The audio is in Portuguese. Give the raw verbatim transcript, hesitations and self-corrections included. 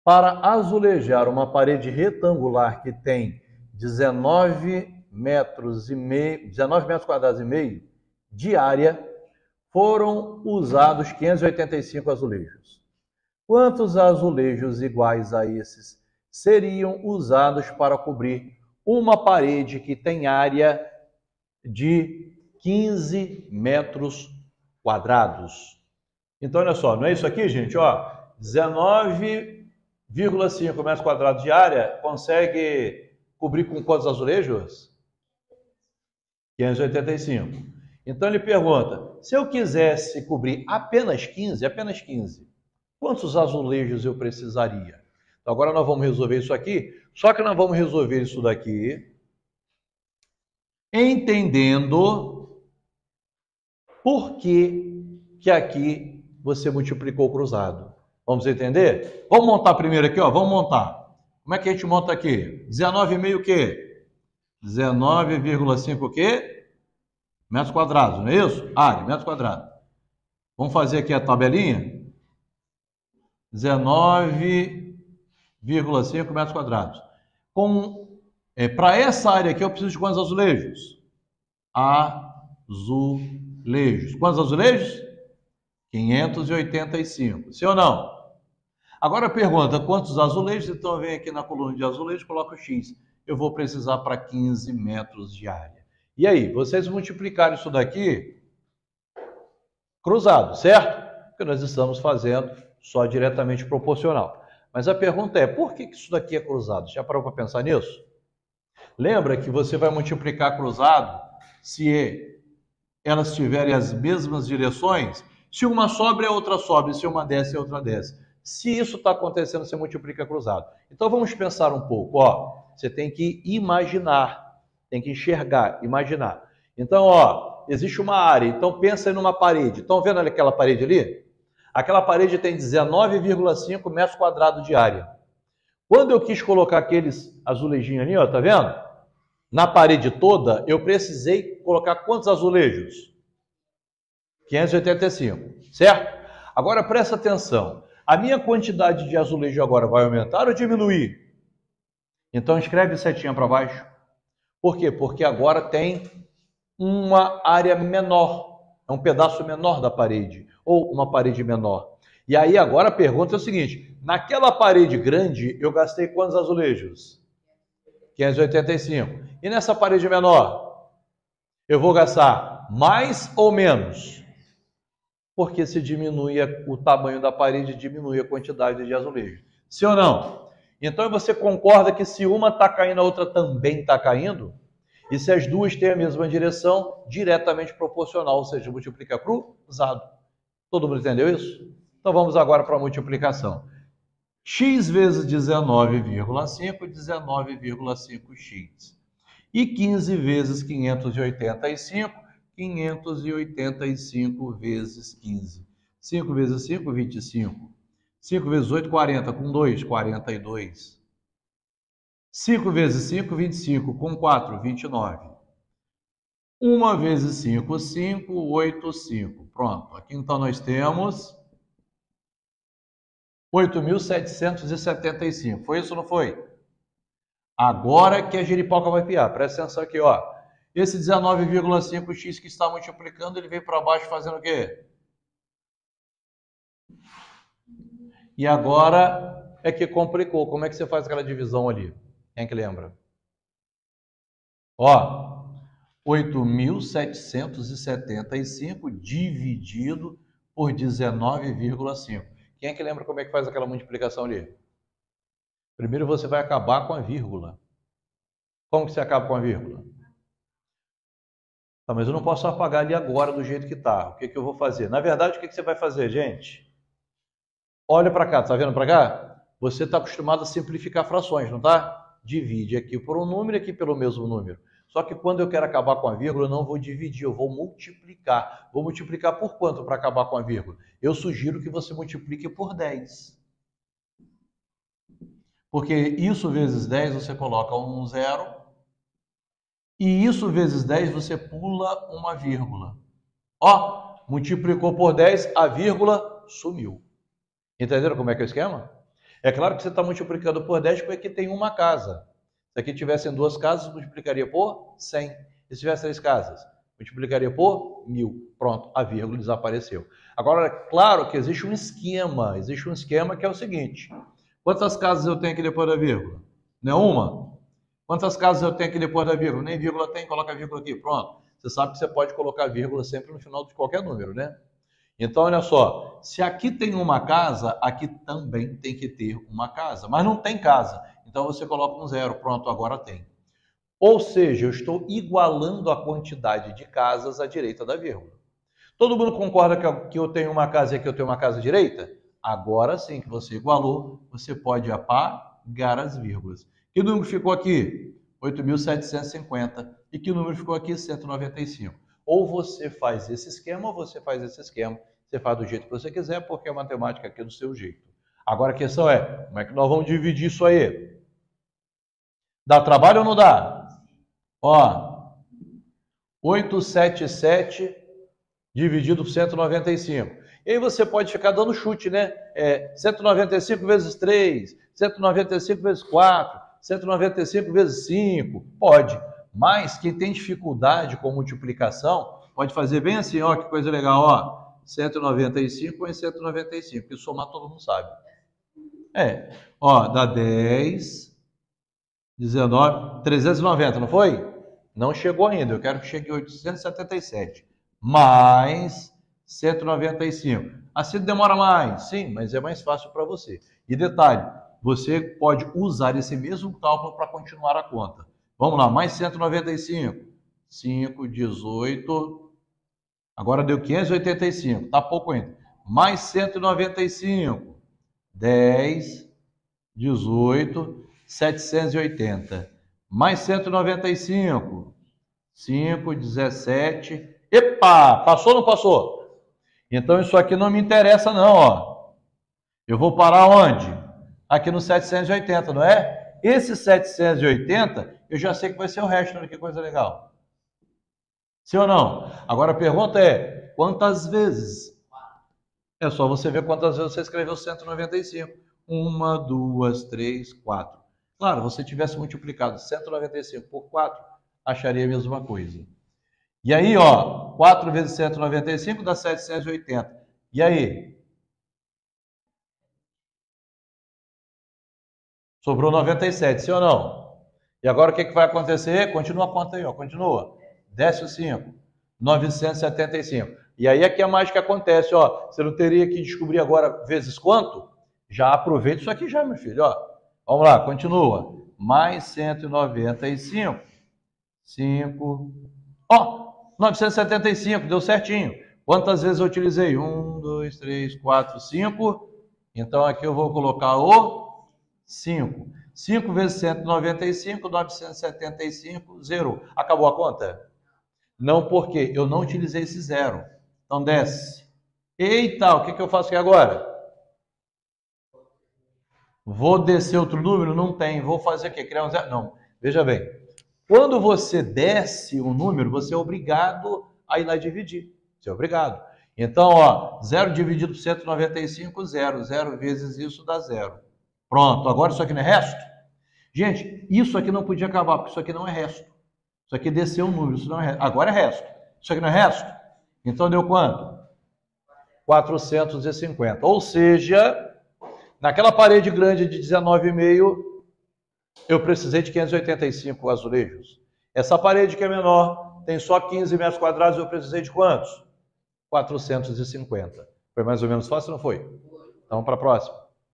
Para azulejar uma parede retangular que tem dezenove metros e meio, dezenove metros quadrados e meio de área, foram usados quinhentos e oitenta e cinco azulejos. Quantos azulejos iguais a esses seriam usados para cobrir uma parede que tem área de quinze metros quadrados? Então, olha só, não é isso aqui, gente? Ó, dezenove vírgula cinco metros quadrados de área consegue cobrir com quantos azulejos? quinhentos e oitenta e cinco. Então ele pergunta, se eu quisesse cobrir apenas quinze, apenas quinze, quantos azulejos eu precisaria? Então agora nós vamos resolver isso aqui, só que nós vamos resolver isso daqui entendendo por que que aqui você multiplicou cruzado. Vamos entender? Vamos montar primeiro aqui, ó. Vamos montar. Como é que a gente monta aqui? dezenove vírgula cinco o quê? dezenove vírgula cinco o quê? Metros quadrados, não é isso? Área, metros quadrados. Vamos fazer aqui a tabelinha. dezenove vírgula cinco metros quadrados. Com, é, para essa área aqui eu preciso de quantos azulejos? Azulejos. Quantos azulejos? quinhentos e oitenta e cinco. Sim ou não? Agora pergunta, quantos azulejos? Então eu venho aqui na coluna de azulejos, coloco o X. Eu vou precisar para quinze metros de área. E aí, vocês multiplicaram isso daqui cruzado, certo? Porque nós estamos fazendo só diretamente proporcional. Mas a pergunta é, por que isso daqui é cruzado? Já parou para pensar nisso? Lembra que você vai multiplicar cruzado se elas tiverem as mesmas direções? Se uma sobe, a outra sobe. Se uma desce, a outra desce. Se isso está acontecendo, você multiplica cruzado. Então vamos pensar um pouco. Ó, você tem que imaginar, tem que enxergar, imaginar. Então, ó, existe uma área. Então pensa numa parede. Estão vendo aquela parede ali? Aquela parede tem dezenove vírgula cinco metros quadrados de área. Quando eu quis colocar aqueles azulejinhos ali, ó, tá vendo? Na parede toda, eu precisei colocar quantos azulejos? quinhentos e oitenta e cinco, certo? Agora presta atenção. A minha quantidade de azulejo agora vai aumentar ou diminuir? Então escreve setinha para baixo. Por quê? Porque agora tem uma área menor, é um pedaço menor da parede, ou uma parede menor. E aí agora a pergunta é o seguinte, naquela parede grande eu gastei quantos azulejos? quinhentos e oitenta e cinco. E nessa parede menor? Eu vou gastar mais ou menos? Porque se diminui o tamanho da parede, diminui a quantidade de azulejo. Sim ou não? Então você concorda que se uma está caindo, a outra também está caindo? E se as duas têm a mesma direção, diretamente proporcional, ou seja, multiplica cruzado. Todo mundo entendeu isso? Então vamos agora para a multiplicação. X vezes dezenove vírgula cinco, dezenove vírgula cinco x. E quinze vezes quinhentos e oitenta e cinco, quinhentos e oitenta e cinco vezes quinze. cinco vezes cinco, vinte e cinco. cinco vezes oito, quarenta. Com dois, quarenta e dois. cinco vezes cinco, vinte e cinco. Com quatro, vinte e nove. um vezes cinco, cinco. oito, cinco. Pronto. Aqui então nós temos oito mil setecentos e setenta e cinco. Foi isso ou não foi? Agora que a giripoca vai piar. Presta atenção aqui, ó. Esse dezenove vírgula cinco x que está multiplicando, ele veio para baixo fazendo o quê? E agora é que complicou. Como é que você faz aquela divisão ali? Quem é que lembra? Ó, oito mil setecentos e setenta e cinco dividido por dezenove vírgula cinco. Quem é que lembra como é que faz aquela multiplicação ali? Primeiro você vai acabar com a vírgula. Como que você acaba com a vírgula? Tá, mas eu não posso apagar ali agora do jeito que está. O que, que eu vou fazer? Na verdade, o que, que você vai fazer, gente? Olha para cá, tá vendo para cá? Você está acostumado a simplificar frações, não tá? Divide aqui por um número e aqui pelo mesmo número. Só que quando eu quero acabar com a vírgula, eu não vou dividir, eu vou multiplicar. Vou multiplicar por quanto para acabar com a vírgula? Eu sugiro que você multiplique por dez. Porque isso vezes dez, você coloca um zero. E isso vezes dez, você pula uma vírgula. Ó, multiplicou por dez, a vírgula sumiu. Entenderam como é que é o esquema? É claro que você está multiplicando por dez porque aqui tem uma casa. Se aqui tivessem duas casas, multiplicaria por cem. E se tivesse três casas? Multiplicaria por mil. Pronto, a vírgula desapareceu. Agora, é claro que existe um esquema. Existe um esquema que é o seguinte. Quantas casas eu tenho aqui depois da vírgula? Nenhuma? Quantas casas eu tenho aqui depois da vírgula? Nem vírgula tem, coloca a vírgula aqui. Pronto. Você sabe que você pode colocar vírgula sempre no final de qualquer número, né? Então, olha só. Se aqui tem uma casa, aqui também tem que ter uma casa. Mas não tem casa. Então, você coloca um zero. Pronto, agora tem. Ou seja, eu estou igualando a quantidade de casas à direita da vírgula. Todo mundo concorda que eu tenho uma casa e que eu tenho uma casa à direita? Agora sim que você igualou, você pode apagar as vírgulas. Que número ficou aqui? oito mil setecentos e cinquenta. E que número ficou aqui? cento e noventa e cinco. Ou você faz esse esquema, ou você faz esse esquema. Você faz do jeito que você quiser, porque a matemática aqui é do seu jeito. Agora a questão é, como é que nós vamos dividir isso aí? Dá trabalho ou não dá? Ó, oitocentos e setenta e sete dividido por cento e noventa e cinco. E aí você pode ficar dando chute, né? É, cento e noventa e cinco vezes três, cento e noventa e cinco vezes quatro, cento e noventa e cinco vezes cinco. Pode. Mas quem tem dificuldade com multiplicação, pode fazer bem assim, ó, que coisa legal, ó. cento e noventa e cinco em cento e noventa e cinco, porque somar todo mundo sabe. É, ó, dá dez, dezenove, trezentos e noventa, não foi? Não chegou ainda, eu quero que chegue oitocentos e setenta e sete, mais cento e noventa e cinco. Assim demora mais, sim, mas é mais fácil para você. E detalhe, você pode usar esse mesmo cálculo para continuar a conta. Vamos lá, mais cento e noventa e cinco, cinco, dezoito, agora deu quinhentos e oitenta e cinco, tá pouco ainda. Mais cento e noventa e cinco, dez, dezoito, setecentos e oitenta. Mais cento e noventa e cinco, cinco, dezessete. Epa, passou ou não passou? Então isso aqui não me interessa não, ó. Eu vou parar onde? Aqui no setecentos e oitenta, não é? Esse setecentos e oitenta, eu já sei que vai ser o resto, olha que coisa legal. Sim ou não? Agora a pergunta é, quantas vezes? É só você ver quantas vezes você escreveu cento e noventa e cinco. Uma, duas, três, quatro. Claro, se você tivesse multiplicado cento e noventa e cinco por quatro, acharia a mesma coisa. E aí, ó, quatro vezes cento e noventa e cinco dá setecentos e oitenta. E aí? Sobrou noventa e sete, sim ou não? E agora o que, que vai acontecer? Continua a conta aí, ó, continua. Desce o cinco, novecentos e setenta e cinco. E aí é que a mágica acontece, ó. Você não teria que descobrir agora vezes quanto? Já aproveita isso aqui já, meu filho, ó. Vamos lá, continua. Mais cento e noventa e cinco. cinco. Ó, novecentos e setenta e cinco, deu certinho. Quantas vezes eu utilizei? um, dois, três, quatro, cinco. Então aqui eu vou colocar o cinco. cinco vezes cento e noventa e cinco, novecentos e setenta e cinco, zero. Acabou a conta? Não, porque eu não utilizei esse zero. Então desce. Eita, o que, que eu faço aqui agora? Vou descer outro número? Não tem. Vou fazer o quê? Criar um zero? Não. Veja bem. Quando você desce um número, você é obrigado a ir lá dividir. Você é obrigado. Então, ó, zero dividido por cento e noventa e cinco, zero. zero vezes isso dá zero. Pronto. Agora isso aqui não é resto? Gente, isso aqui não podia acabar, porque isso aqui não é resto. Isso aqui desceu um número. Isso não é resto. Agora é resto. Isso aqui não é resto? Então deu quanto? quatrocentos e cinquenta. Ou seja, naquela parede grande de dezenove vírgula cinco, eu precisei de quinhentos e oitenta e cinco azulejos. Essa parede que é menor, tem só quinze metros quadrados, eu precisei de quantos? quatrocentos e cinquenta. Foi mais ou menos fácil, não foi? Então, para a próxima.